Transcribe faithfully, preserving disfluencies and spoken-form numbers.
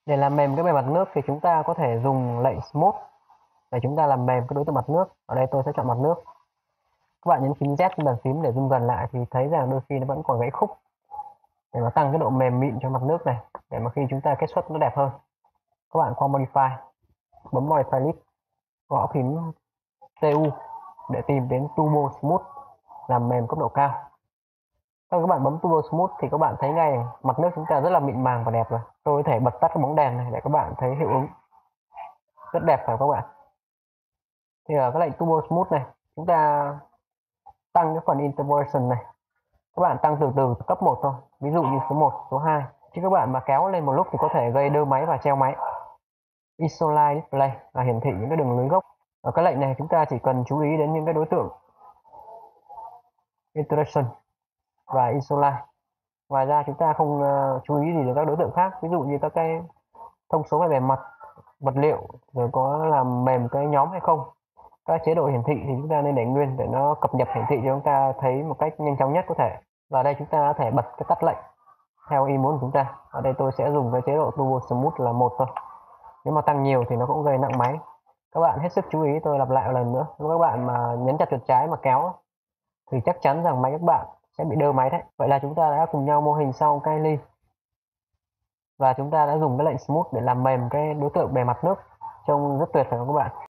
Để làm mềm cái bề mặt nước thì chúng ta có thể dùng lệnh Smooth để chúng ta làm mềm cái đối tượng mặt nước. Ở đây tôi sẽ chọn mặt nước. Các bạn nhấn phím Z trên bàn phím để zoom gần lại thì thấy rằng đôi khi nó vẫn còn gãy khúc. Để mà tăng cái độ mềm mịn cho mặt nước này, để mà khi chúng ta kết xuất nó đẹp hơn, các bạn qua Modify, bấm Modify List, gõ phím T U để tìm đến Turbo Smooth, làm mềm cấp độ cao. Khi các bạn bấm Turbo Smooth thì các bạn thấy ngay mặt nước chúng ta rất là mịn màng và đẹp rồi. Tôi có thể bật tắt cái bóng đèn này để các bạn thấy hiệu ứng rất đẹp phải không các bạn? Thì ở cái lệnh Turbo Smooth này, chúng ta tăng cái phần Interpolation này. Các bạn tăng từ từ cấp một thôi, ví dụ như số một, số hai. Chứ các bạn mà kéo lên một lúc thì có thể gây đơ máy và treo máy. Isolate Display là hiển thị những cái đường lưới gốc. Ở cái lệnh này chúng ta chỉ cần chú ý đến những cái đối tượng Interaction và Isolate. Ngoài ra chúng ta không uh, chú ý gì đến các đối tượng khác, ví dụ như các cái thông số về bề mặt, vật liệu, rồi có làm mềm cái nhóm hay không. Các chế độ hiển thị thì chúng ta nên để nguyên để nó cập nhật hiển thị cho chúng ta thấy một cách nhanh chóng nhất có thể. Và đây chúng ta có thể bật cái tắt lệnh theo ý muốn của chúng ta. Ở đây tôi sẽ dùng cái chế độ Turbo Smooth là một thôi. Nếu mà tăng nhiều thì nó cũng gây nặng máy. Các bạn hết sức chú ý, tôi lặp lại một lần nữa. Nếu các bạn mà nhấn chặt chuột trái mà kéo thì chắc chắn rằng máy các bạn sẽ bị đơ máy đấy. Vậy là chúng ta đã cùng nhau mô hình xong cái ly. Và chúng ta đã dùng cái lệnh Smooth để làm mềm cái đối tượng bề mặt nước. Trông rất tuyệt phải không các bạn?